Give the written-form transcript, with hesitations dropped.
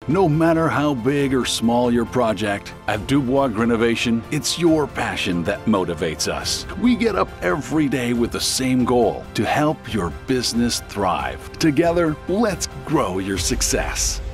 No matter how big or small your project, at Dubois Agrinovation, it's your passion that motivates us. We get up every day with the same goal: to help your business thrive. Together, let's grow your success.